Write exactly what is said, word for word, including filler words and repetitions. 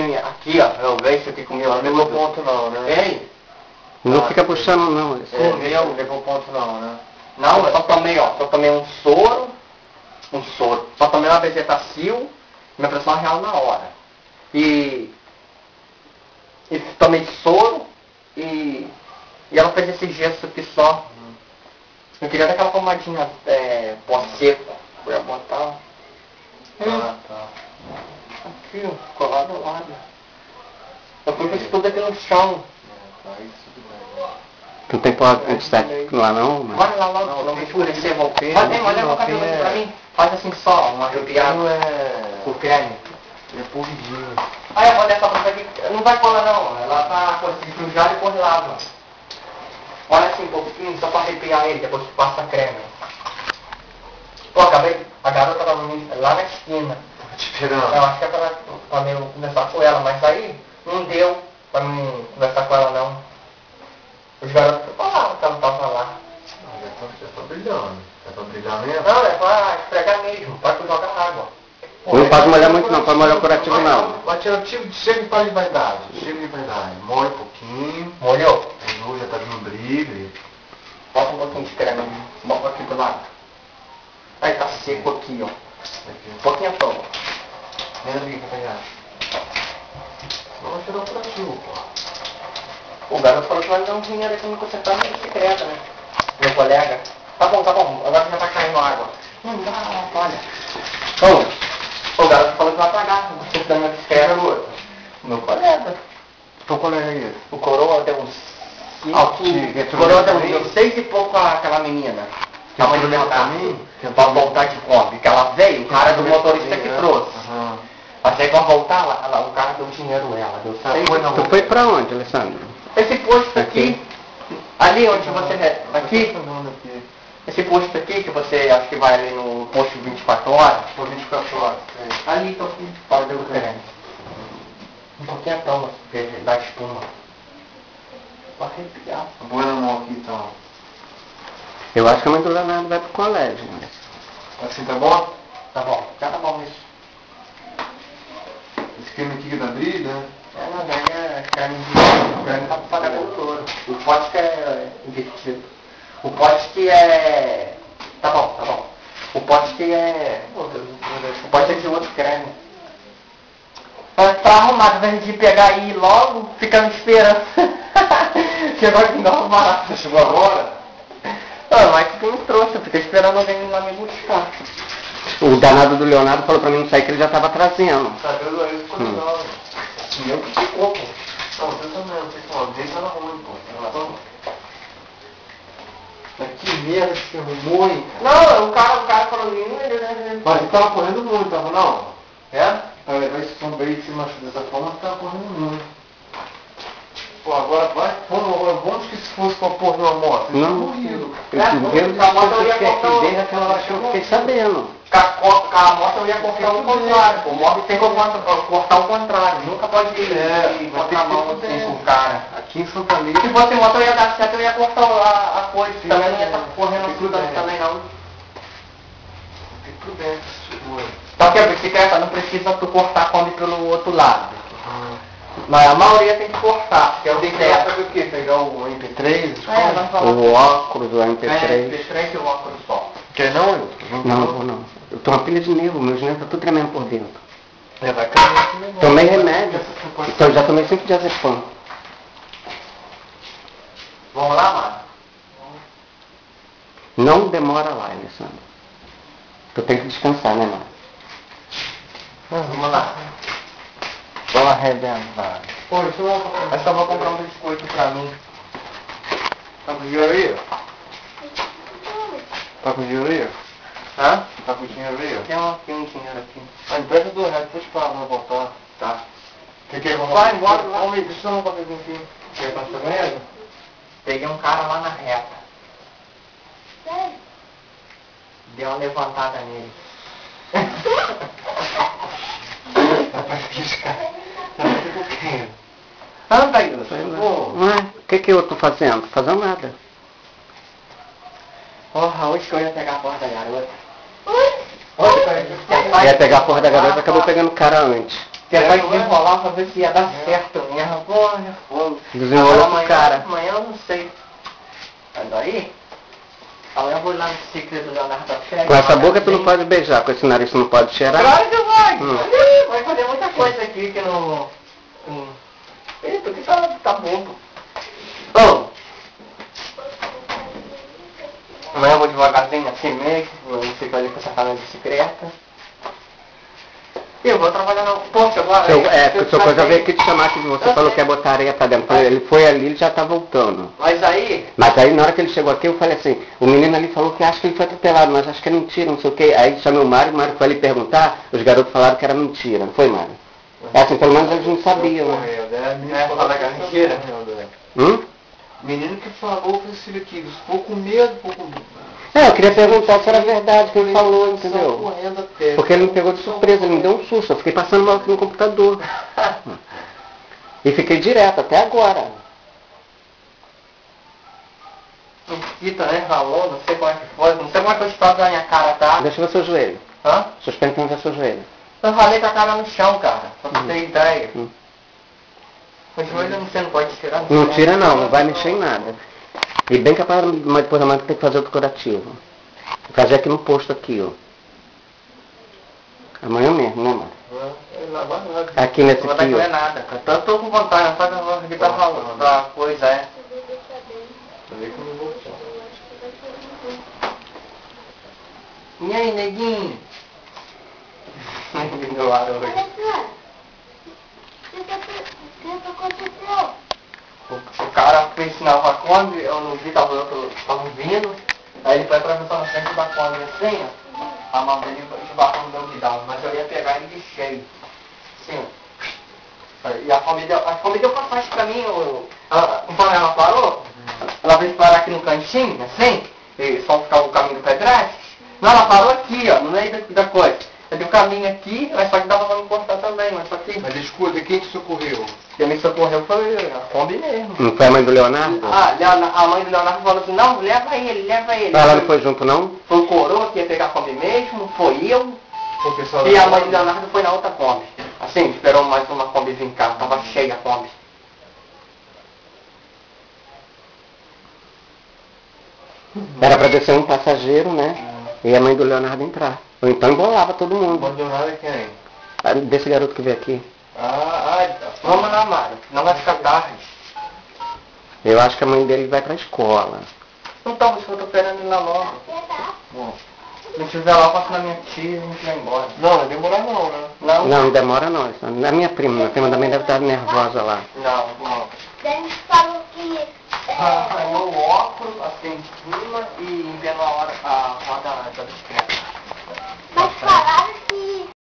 tem aqui, ó, eu vejo isso aqui comigo. Não levou ponto não, né? Ei, Não fica puxando não. Isso. É, não levou ponto não, né? não, eu só tomei, ó, só tomei um soro, um soro, só tomei uma bezetacil, minha pressão real na hora. E, e tomei soro e, e ela fez esse gesto aqui só. Eu queria dar aquela pomadinha é, pó-seco, pra botar. Ah, tá. Aqui, ó, ficou lá do lado. Eu fui com isso tudo aqui no chão. É, tá, isso tudo bem. Não tem pó antisséptico lá não, mas... Vai lá logo, Não, não tem me escurecer, vou pena, Vai, olha não, o cabelo tem, aqui pra é- mim. Faz assim só, um arrepiado. Não é... O creme. É porridinho. Aí eu vou deixar pra você aqui. Não vai colar não, ela tá com esse sujar e depois lava. Olha assim um pouquinho, só pra arrepiar ele, depois que passa creme. Pô, acabei, a garota tava lá na esquina. Tô te esperando. Eu acho que é pra, pra eu conversar com ela, mas aí não deu pra mim conversar com ela não. Os garotos falaram que ela não tava lá. Ah, já tá, já tá brilhando. Já tá brilhando mesmo? Não, é pra esfregar mesmo, pra tu jogar água. Não pode molhar muito não, pode molhar o curativo não. Vai tirar o tipo de chega de vaidade. Chega de vaidade. Molha um pouquinho. Molhou? Molhou, já tá vindo brilho. Bota um pouquinho de creme, bota aqui do lado. Aí tá seco aqui, ó. Um pouquinho à toa. Vem ali pra pegar. Senão vai tirar o curativo, pô. O garoto falou que vai me dar um dinheiro aí pra me consertar minha bicicleta, né? Meu colega. Tá bom, tá bom, agora já tá caindo água. Não dá, olha. Ô, o garoto falou que vai pagar o conserto da minha bicicleta. Meu colega. Então qual é esse? O coroa deu uns... Ah, cinco- que- o coroa deu uns seis e pouco a aquela menina. Que A mãe do foi meu pra carro. mim? Pra voltar de Kombi. Que ela veio, o cara do motorista que trouxe. Aham. Mas aí pra voltar, ela, ela- o cara deu dinheiro ela. Deu Ah, seis foi e não. Tu foi pra onde, Alessandro? Esse posto aqui, ali onde você... Aqui, Tá falando aqui. esse posto aqui que você acha que vai ali no posto vinte e quatro horas, Por vinte e quatro horas. É. ali tô aqui, fora do referente. Um pouquinho a toma, da espuma. Pra arrepiar. Põe na mão aqui então. Eu acho que a mãe do Leonardo vai pro colégio. Mas... Assim tá bom? Tá bom, já tá bom isso. Esse creme aqui que dá brilho, né? É, não, daí é creme de... creme tá pra pagar pelo touro. O pote que é invertido. O pote que é... Tá bom, tá bom. O pote que é... O pote é de outro creme. Pra, pra arrumar, ao invés de pegar e ir logo, ficando esperando. Chegou aqui normal. Você chegou agora? Não, mas que não trouxe, eu fiquei esperando alguém lá me buscar. O danado do Leonardo falou pra mim não sair que ele já tava trazendo. Tá vendo aí? Ficou Hum. legal. E eu que ficou, pô. Não, você também, não sei se uma vez tava ruim, pô. Então, mas que merda que você arrumou, hein? Não, o cara, o cara falou, ele, ele, Mas ele tava correndo muito, tava não? é? Pra levar esse som bem se machucar dessa forma, você tava correndo muito. Pô, agora vai, pô, agora vamos que se fosse pra pôr numa moto, ele Não. tinha morrido. Eu É, primeiro a moto eu ia que aqui cortar o- desde aquela hora que eu fiquei sabendo. Com a, co- com a moto eu ia cortar o contrário, pô. O moto tem que cortar cortar o contrário, nunca pode ir, É, ir vai botar ter a que mão ter assim cuidado. com o cara. Aqui em Santa Lívia, Se fosse moto eu ia dar certo, eu ia cortar a, a coisa, Sim, também não ia é. estar correndo Tem tudo prudência. também não. tem prudência, tipo... Só que a bicicleta não precisa tu cortar a Kombi pelo outro lado. Uhum. Mas a maioria tem que cortar, porque eu dei Você certo. vai fazer o quê? Pegar o M P três? É, nós falamos. O óculos, o M P É, três. M P três e o óculos só. Quer não, eu? Não, vou não. Eu tô uma pilha de nervo, meus nervos tá tudo tremendo por dentro. É, vai cair esse negócio. Tomei remédio. Então eu já tomei cinco diazepam. Vamos lá, mano? Não demora lá, Alessandro. Tu tem que descansar, né, mano? Vamos lá. Vou arrebentar. Pô, isso eu vou, eu só vou comprar um biscoito pra mim. Tá com dinheiro aí? Tá com dinheiro aí? Hã? Tá com dinheiro aí? Tem um, tem um dinheiro aqui. Ah, empresta dois reais, depois para pra voltar. Tá. Quer que eu Vai embora lá. Vamos aí, deixa eu não fazer aqui. Quer passar mesmo? Peguei um cara lá na reta. Deu uma levantada nele. Rapaz, que esse cara... Tá com quem? Anda aí, Lúcio. Ué, o que que eu tô fazendo? Tô fazendo nada. Porra, hoje que eu ia pegar a porta da garota. Hoje que eu ia Ia pegar a porra da garota, acabou pegando o cara antes. Que é pra desenrolar pra ver se ia dar certo mesmo. Porra, fogo. Desenrola pro amanhã, cara. Amanhã eu não sei. Mas daí, amanhã eu vou lá no ciclo do Leonardo da Fé. Com essa boca tu não pode beijar, com esse nariz tu não pode cheirar. Claro que vai! Hum. Ih, vai fazer muita coisa aqui que não... Hum. Eita, que tá, tá bobo. Ô! Amanhã eu vou devagarzinho assim mesmo, eu fico ali com essa cara de bicicleta. E eu vou trabalhar no posto agora. Seu, é, porque o seu coisa passei- veio aqui te chamar que você Eu falou sei. que ia botar areia pra dentro. Ele foi ali, ele já tá voltando. Mas aí, Mas aí na hora que ele chegou aqui eu falei assim, o menino ali falou que acha que ele foi atropelado, mas acho que é mentira, não sei o quê. Aí chamei o Mário, o Mário foi ali perguntar, os garotos falaram que era mentira, não foi, Mário? É assim, pelo menos eles não sabiam, né? É, falar que é mentira. Hum? Menino que falou pra esse filho aqui, ficou com medo, ficou com medo. É, eu queria perguntar se era verdade que ele falou, entendeu? Correndo até. Porque ele me pegou de surpresa, ele me deu um susto, eu fiquei passando mal aqui no computador. E fiquei direto, até agora. Um fita, né? Ralou, não sei como é que foi, não sei como é que o estado da minha cara tá. Deixa eu ver seu joelho. Hã? Suspeito que não ver seu joelho. Eu ralei com a cara no chão, cara, pra você Hum. ter ideia. Hum. O joelho você não pode tirar. Não tira não, não vai mexer em nada. E bem capaz, mas depois da manhã tem que fazer outro curativo. Vou fazer aqui no posto aqui, ó. Amanhã mesmo, né, Mário? Aqui nesse Não vai dar aqui, doer ó. nada, cara. Eu tô com vontade, só que eu vou aqui tá falando da coisa, é. E aí, neguinho? Neguinho do lado hoje. O, o cara fez sinal com a Kombi, eu não vi, tava outro, tava vindo. Aí ele foi atravessar na frente da Kombi assim, ó. A mão dele esbarrou no meu guidão, mas eu ia pegar ele de cheio. Assim, ó. E a Kombi deu, a Kombi deu passagem pra mim, eu, ela, conforme ela parou, ela veio parar aqui no cantinho, assim, e só ficar o caminho do pedestre. Não, ela parou aqui, ó, no meio da, da coisa. Eu dei o caminho aqui, mas só que dava pra me cortar também, mas só que Mas escuta, quem te socorreu? quem me socorreu foi a Kombi mesmo. Não foi a mãe do Leonardo? Ah, Leona- a mãe do Leonardo falou assim, não, leva ele, leva ele. Ela não foi junto não? Foi o coroa que ia pegar a Kombi mesmo, foi eu, Foi o pessoal e da a mãe do Kombi? Leonardo foi na outra Kombi. Assim, esperou mais uma Kombi vir cá, tava cheia a Kombi. Era pra descer um passageiro, né? E a mãe do Leonardo entrar. Ou então embolava todo mundo. Abandonado é quem? Ah, desse garoto que veio aqui. Ah, ah, tá. Vamos lá, Mário, não vai ficar tarde. Eu acho que a mãe dele vai pra escola. Não tá, eu tô esperando ele lá logo. Bom. Se não estiver lá, eu passo na minha tia e a gente vai embora. Não, vai demorar não, né? Não? Não, não demora não. isso- A minha prima, minha prima também deve estar nervosa lá. Não, não. Daí falou que... Arranhou o óculos, assim, em cima e vendo a hora, a roda da